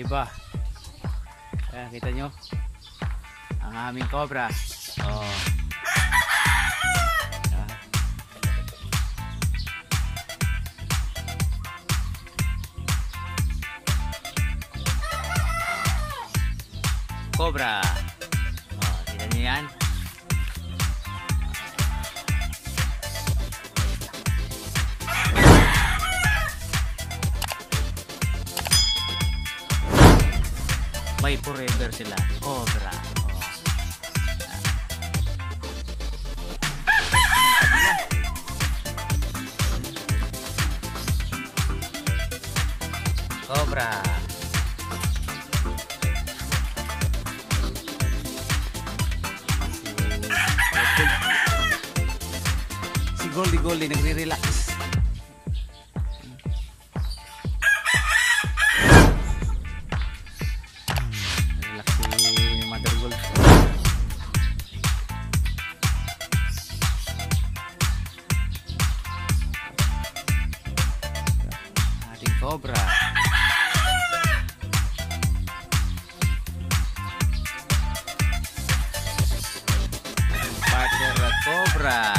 Diba? Ayan, kita nyo ang aming cobra. Oh. Ayan. Cobra. Oh, kita nyo yan. May forever sila. Cobra. Oh. Cobra. Si Goldie nagre-relax. Cobra. Partner Cobra.